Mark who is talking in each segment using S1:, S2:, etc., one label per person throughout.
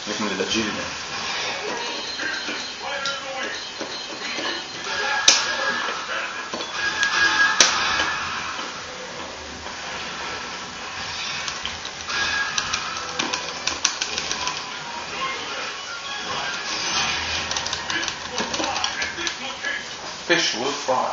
S1: Liksom lilla gyren. Fish will fry.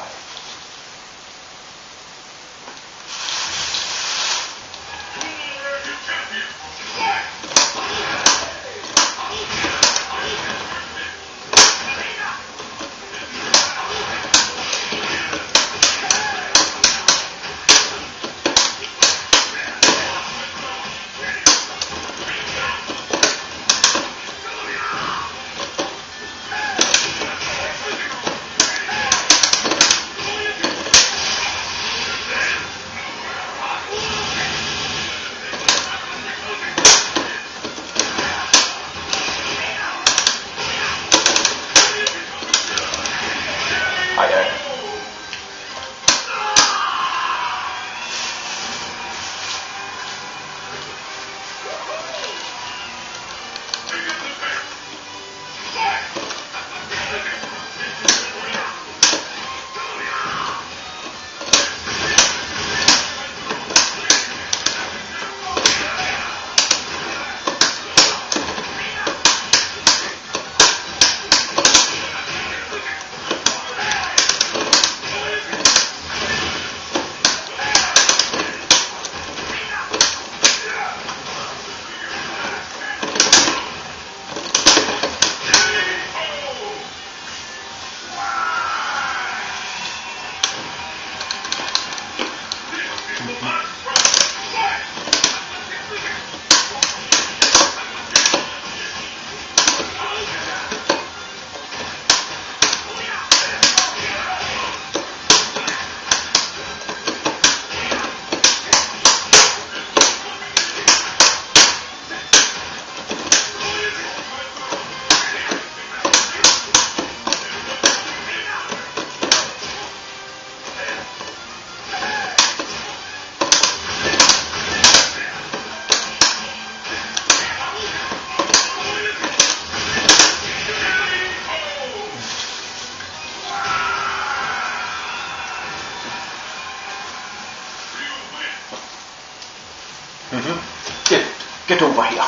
S1: Get over here.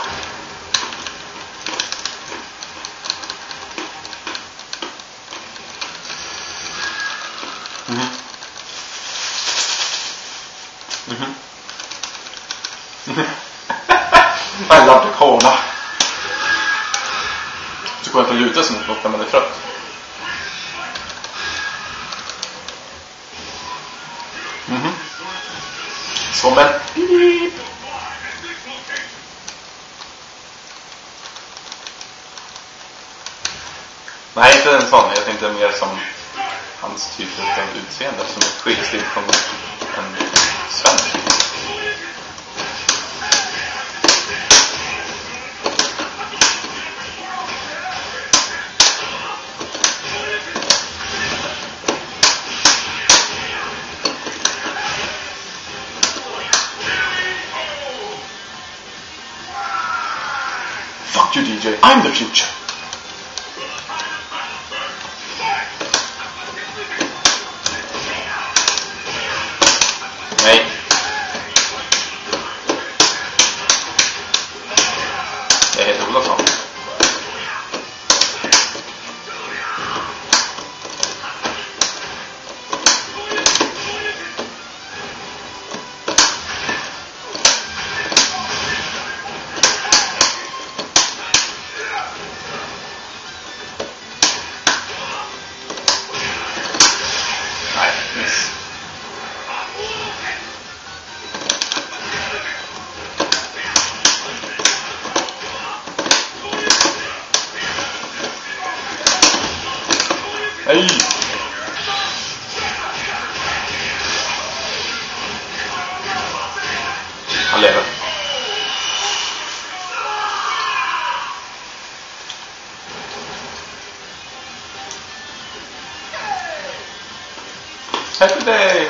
S1: I love the corner. Så går jag inte luta sig mot något när man är trött. Som en pip. Nej, inte en sån. Jag tänkte mer som hans typ av utseende som ett skilstil från en svensk. Fuck you, DJ. I'm the future. Nej. Jag heter Olofsson. Nej, miss. Hey. Han lever. Happy day.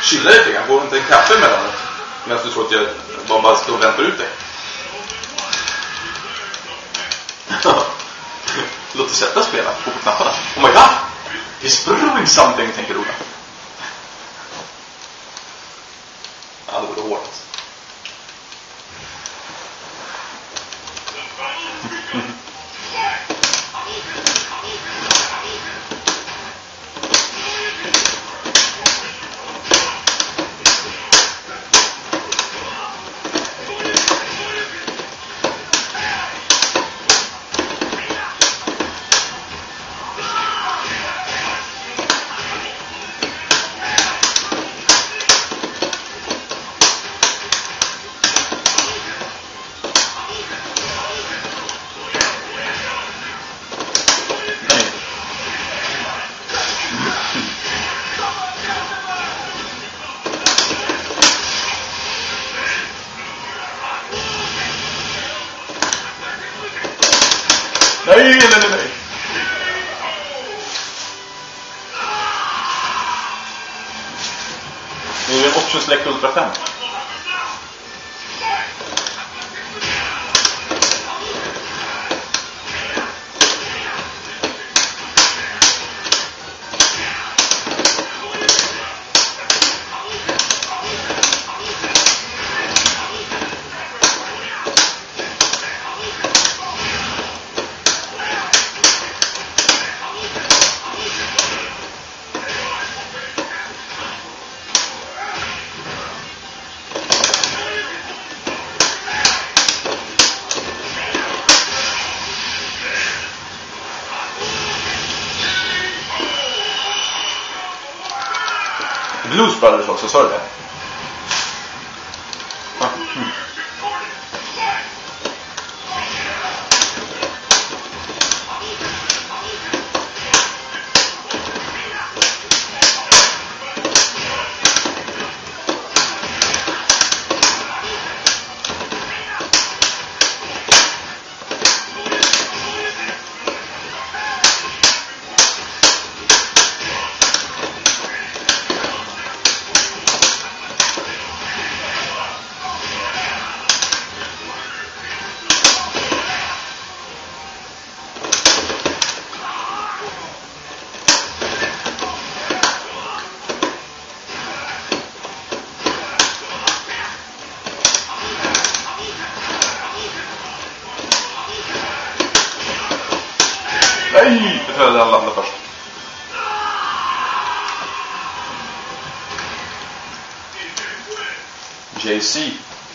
S1: kylla lite grann. Får inte en kaffe mellan det? Men jag tror att jag bara står och väntar ut dig. Låt oss sätta spela på knapparna. Oh my god! He's brewing something, tänker Ola. Ja, det var hårt. Nej. Nu är det också släkt Ultra 5. Blues Brothers också, sa du det? Nej, jag tror att han landade först. JC.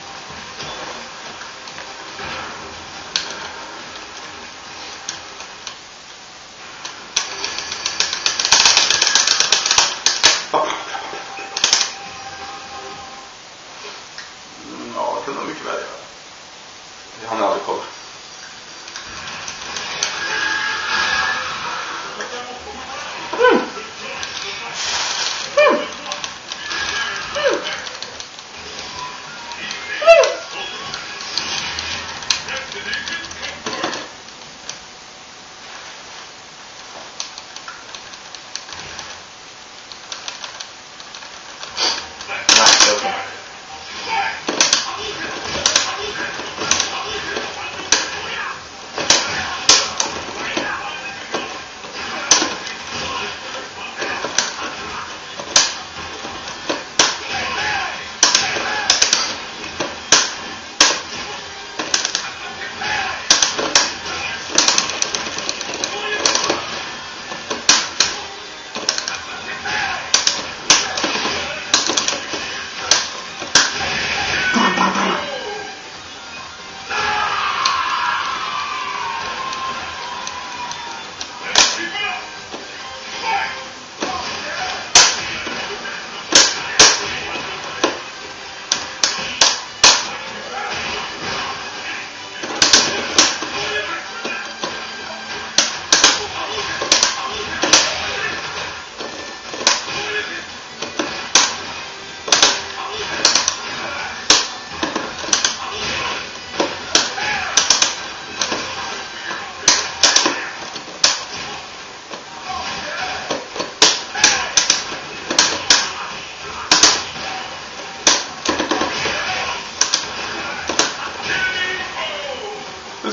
S1: Ja, det kunde mycket väl göra. Jag har aldrig kollat.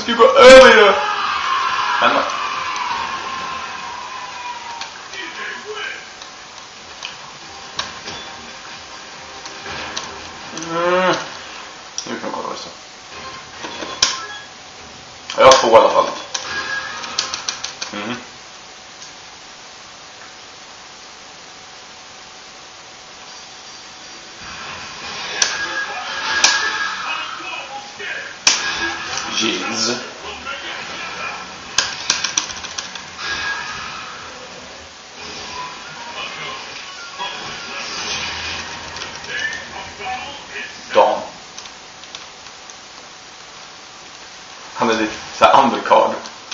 S1: ska gå över ju. Men nu kan kolla det så. Jag har 2 i alla fall. Jeez. Dan. Han är lite så här undercard.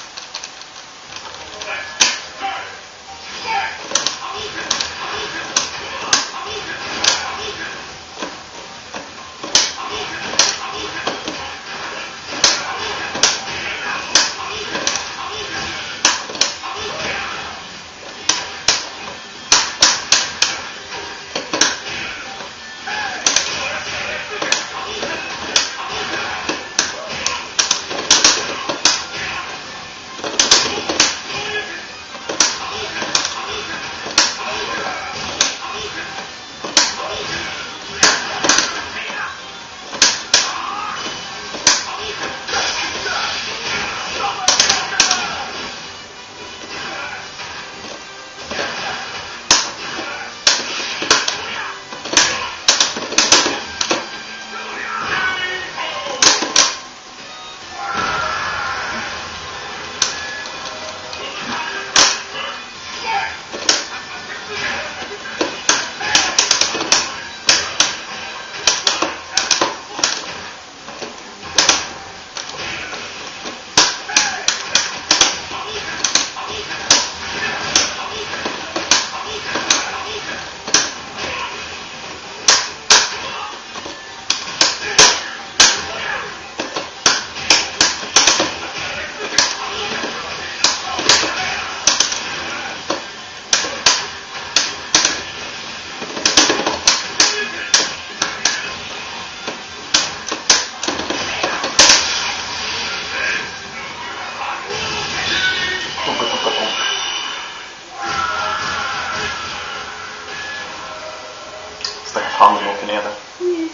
S1: Stackars handen åker ner där.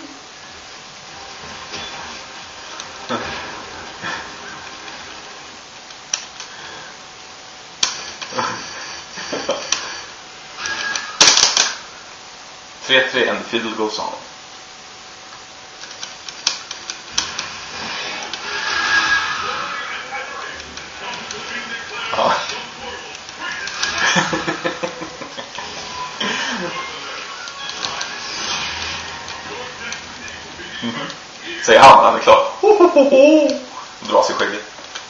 S1: 3-3 and the fiddle goes on. Ja. Säger han är klar. Drar sig skägget.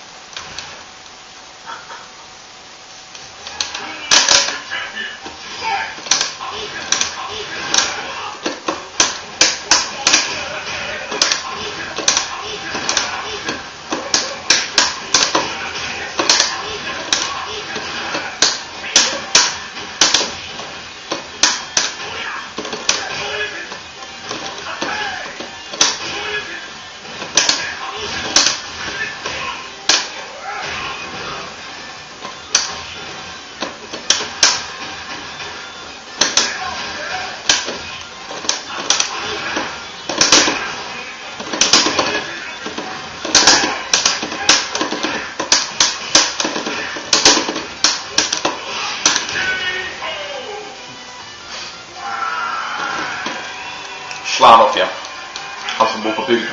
S1: Slanov igen. Han som bor på bygden.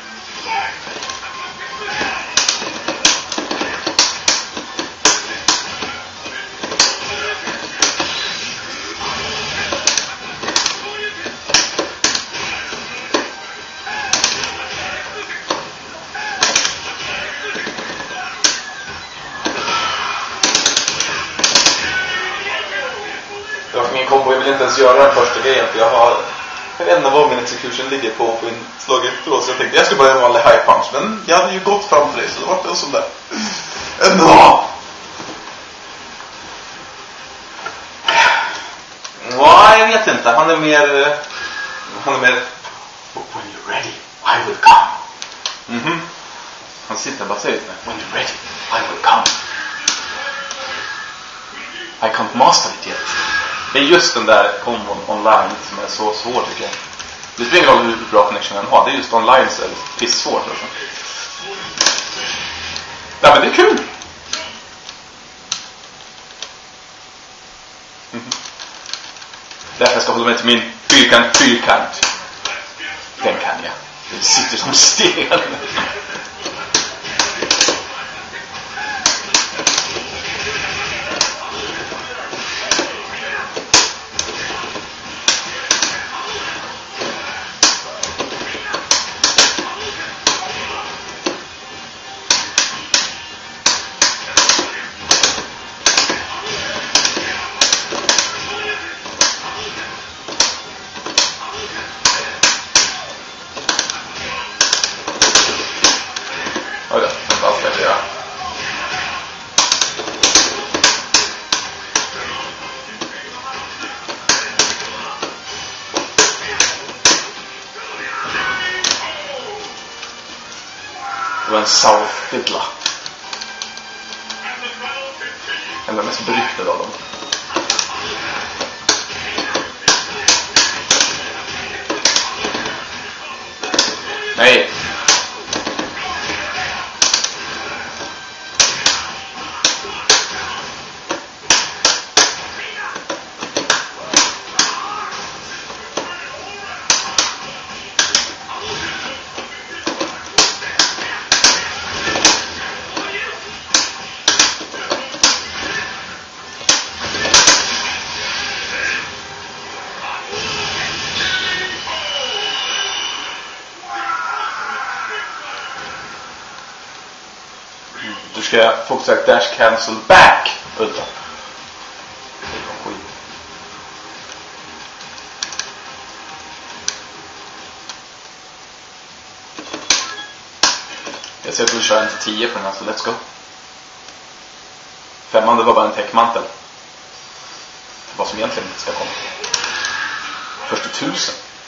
S1: Min kombo vill inte ens göra den första grejen för jag vet inte vad min execution ligger på en slag efteråt, så jag tänkte jag skulle börja med en vanlig high punch, men jag hade ju gått framför dig så det var det sån där. Nej, jag vet inte. Han är mer when you're ready, I will come. Han Han sitter och bara säger till mig, when you're ready, I will come. I can't master it yet. Det är just den där kombon online som är så svår tycker jag. Det spelar ingen roll hur bra connection den har. Det är just online så är det pissvårt alltså. Ja men det är kul. Därför ska jag hålla mig till min fyrkant. Den kan jag. Den sitter som sten. Det var en South-fiddla. En av de mest beryktade av dem. Nej. Du ska få sagt dash cancel back udda. Jag ser att du kör en till 10 på den här så let's go. 5 det var bara en täckmantel. Vad som egentligen inte ska komma. 40 000.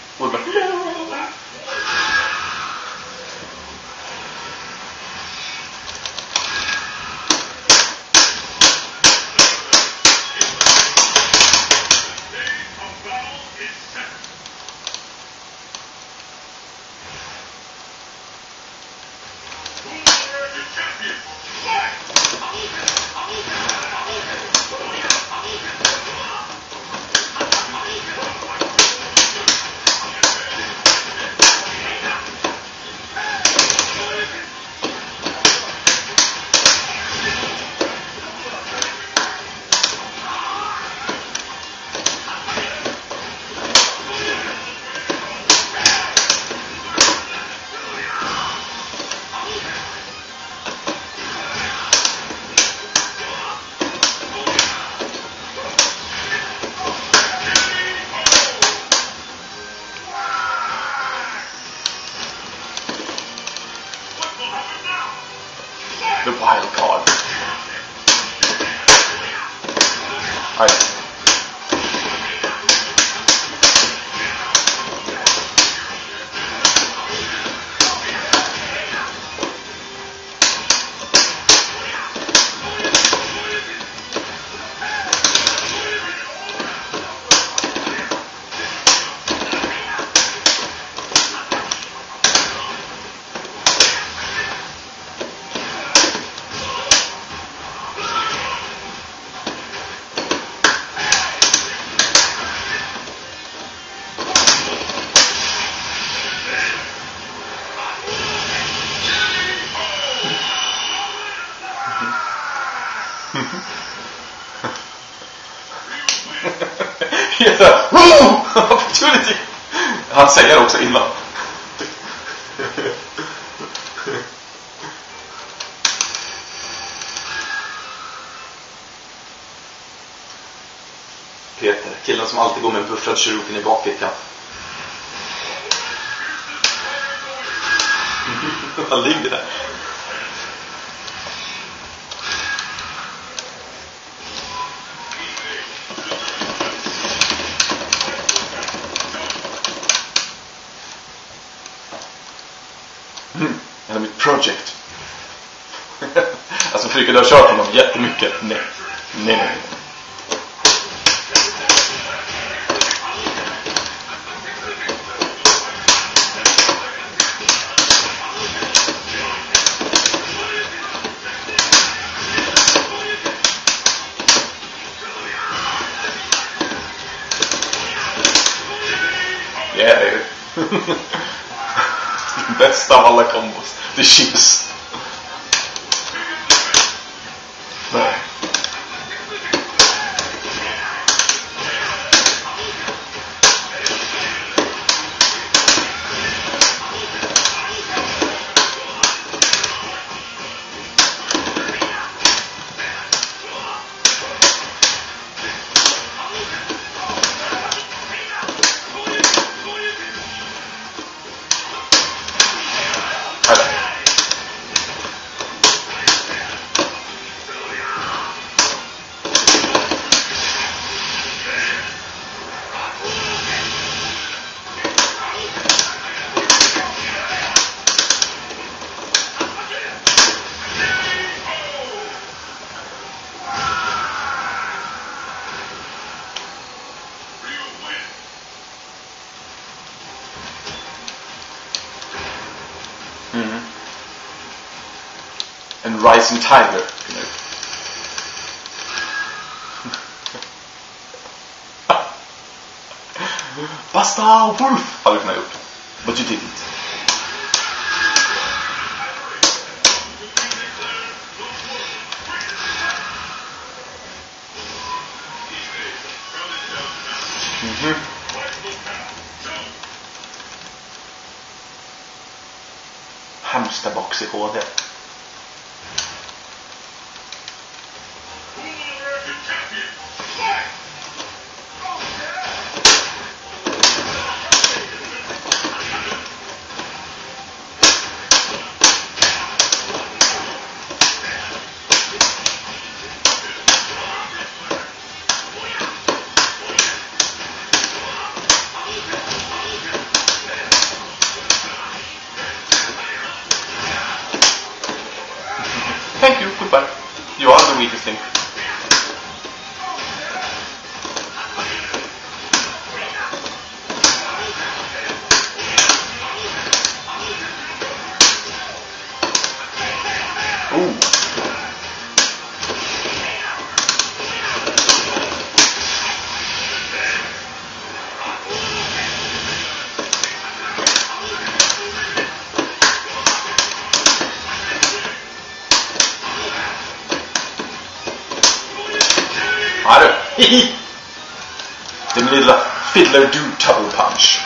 S1: The wild card. Aj. Opportunity. Han säger också innan. Peter, killen som alltid går med en buffrad Cherokee i bakfickan. Han ligger där. Eller mitt project. Alltså Fryke, du har kört honom jättemycket. Nej. Yeah. Bästa av alla kombos. Det är chips. Nej. En rising tiger. Basta wolf hade du kunnat gjort. But you didn't. Hamsterbox i HD. Thank you, goodbye. You are the weakest thing. Ooh. Den lilla fiddler do double punch.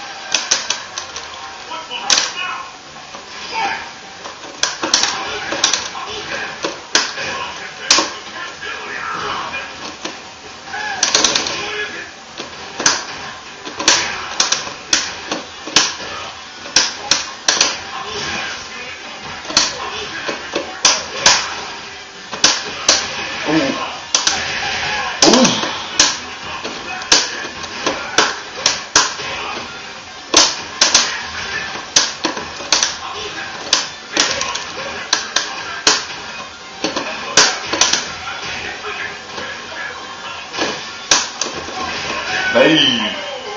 S1: Nej.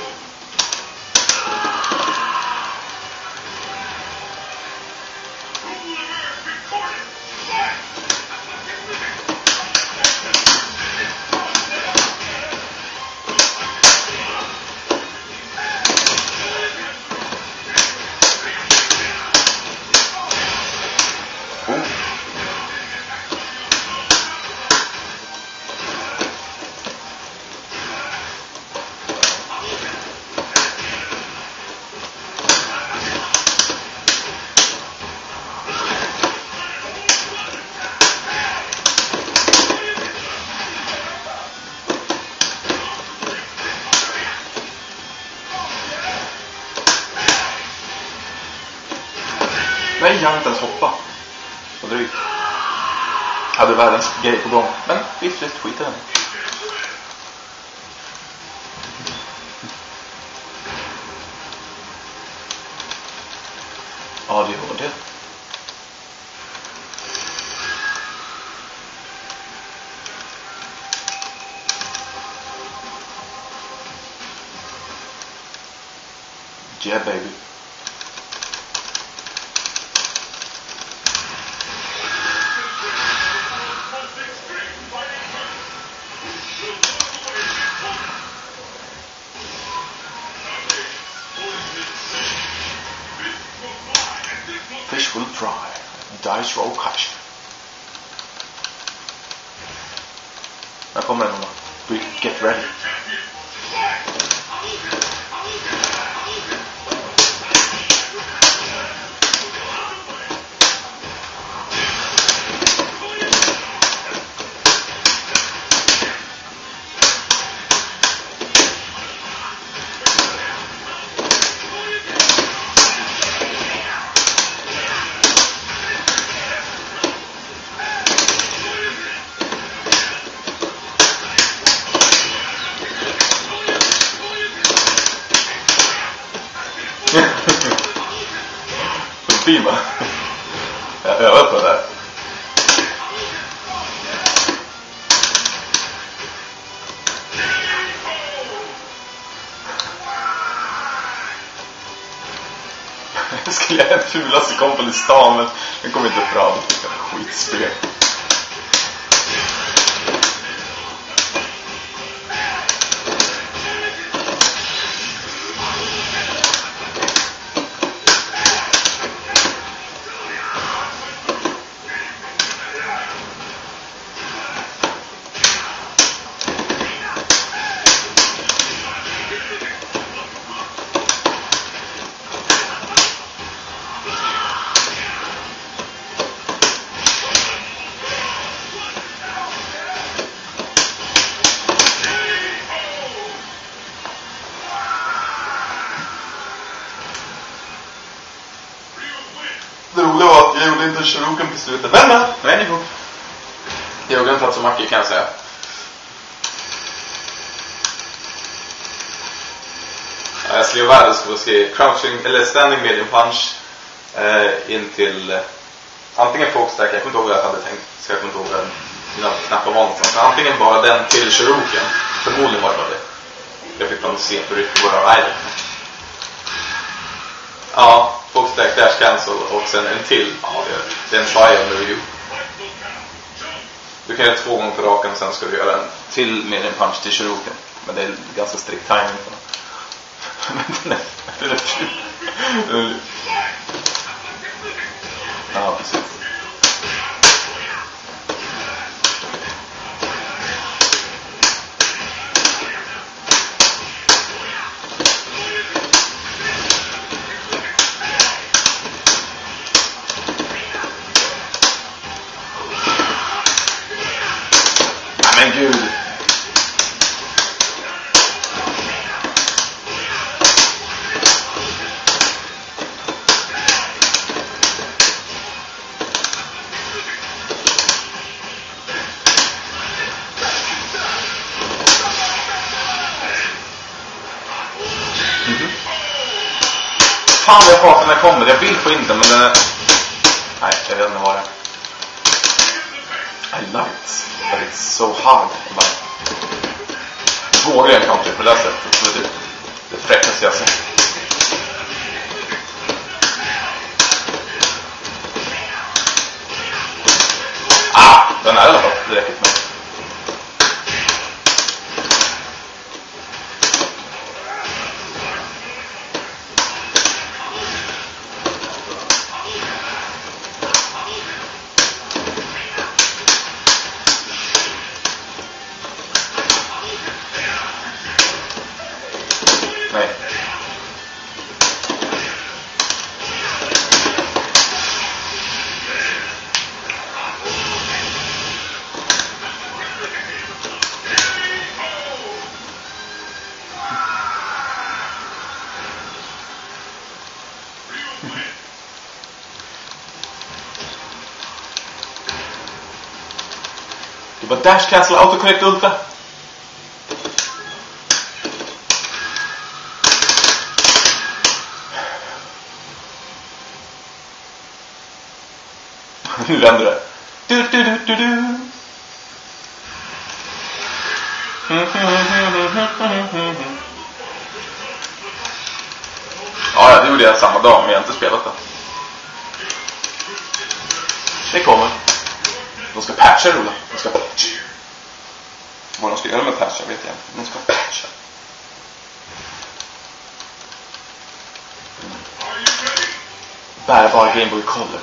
S1: Nej, jag har inte ens hoppa. Vad drygt. Hade världens grej på gång. Men viffligt, skit i den. Ja, det var det. Yeah, baby. Fish will fry. Dice roll cash. Här kommer den då. Get ready. Fin va? Jag övar på det där. Jag skulle ha en fulaste kompel i stan, men den kommer inte fram. Skitspel. Det roliga var att jag gjorde inte Shoryuken på slutet. Men nej, jag gjorde en plats som Mackie kan jag säga. Jag skrev världens för att skriva crouching eller standing medium punch in till antingen folkstack, jag kommer inte ihåg vad jag hade tänkt. Ska jag inte ihåg mina knappar var någonstans. Men antingen bara den till Shoryuken. Förmodligen var det. Jag fick plan se på ryck på våra island. Ja, folkstack dash cancel och sen en till. Ja, det är en trial review. Du kan göra 2 gånger på raken och sen ska du göra en till medium punch till Shoryuken. Men det är ganska strikt timing på den. Men det är kul. Ja, precis. Men gud. Fan, jag hatar när den kommer. Jag vill få in den, men den är... Nej, jag vet inte vad det är. I like it, but it's so hard. Vågar jag kanske på det här sättet. Så det fräckaste jag sett. Den är i alla fall direkt med. Nej. Det var dash cancel autocorrect ultra. Nu vänder det. Ja, det gjorde jag samma dag, men jag har inte spelat det. Det kommer. De ska patcha, Ola. De ska patcha. Vad de ska göra med patcha vet jag inte. De ska patcha. Bärbar Game Boy Color.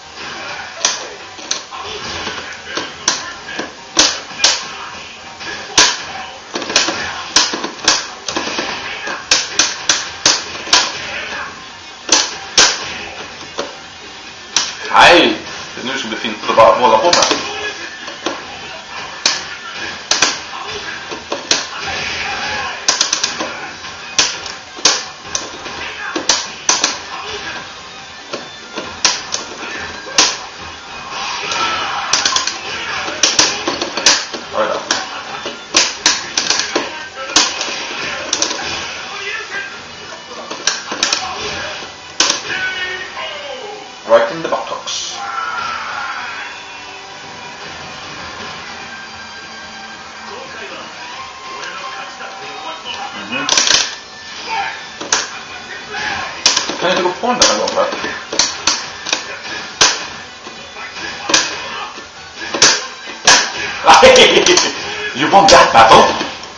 S1: Nej, det är nu som blir fint att bara hålla på med. Right in the buttocks. Kan jag inte gå på den här gången? You won that battle.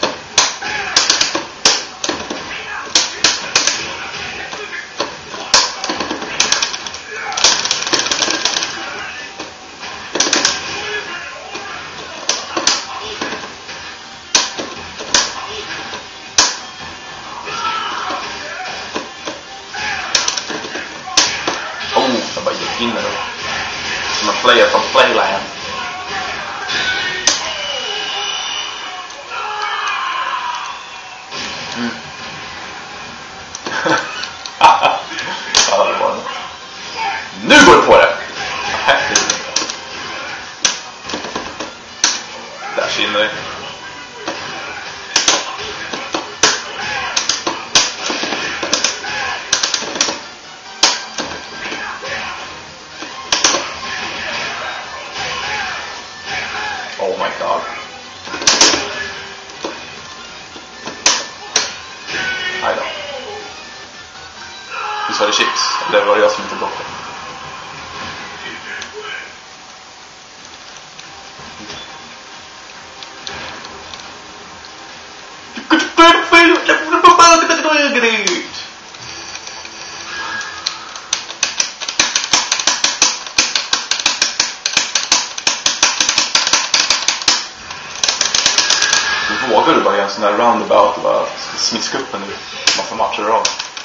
S1: Jag bara gick in med det. Som en player från Playland. Ja, det var det. Nu går det på det! Där skinner det. Oh my god. Nej då. Visst var det chips? Eller var det jag som inte blockade? Vågar du bara göra en sån här roundabout och bara smiska upp en massa matcher av?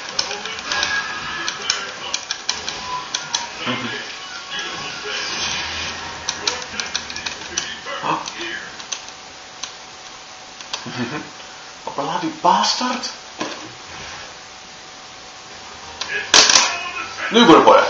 S1: Vad bloody bastard! Nu går det på det!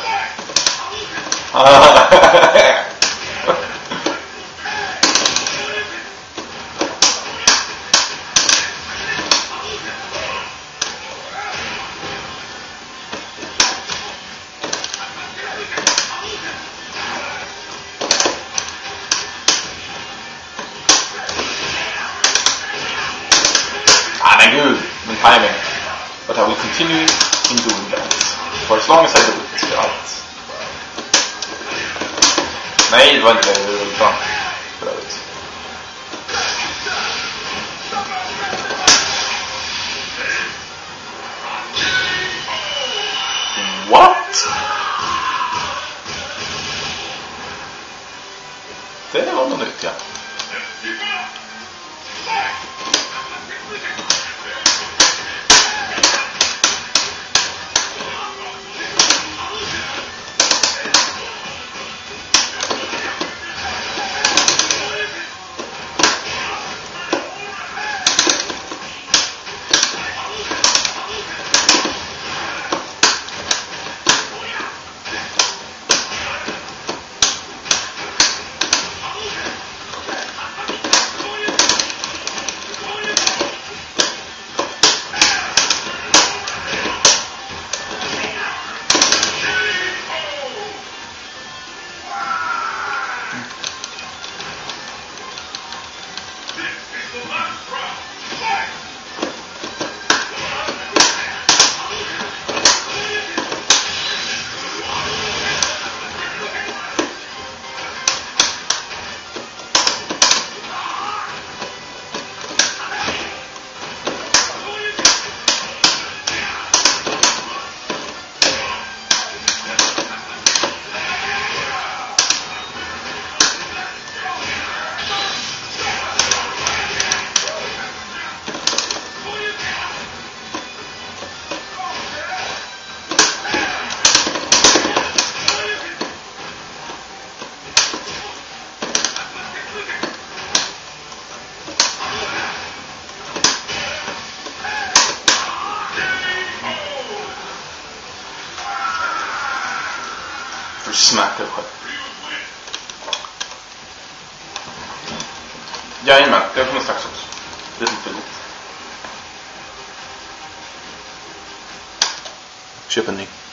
S1: Good, my timing. But I will continue in doing that. For as long as I do it, right? Nej, det var inte det utan för övrigt. What? Det var något nytt, ja. För att smacka dig själv. Jajamän, jag kommer strax också. Det är lite billigt. Köp en ny.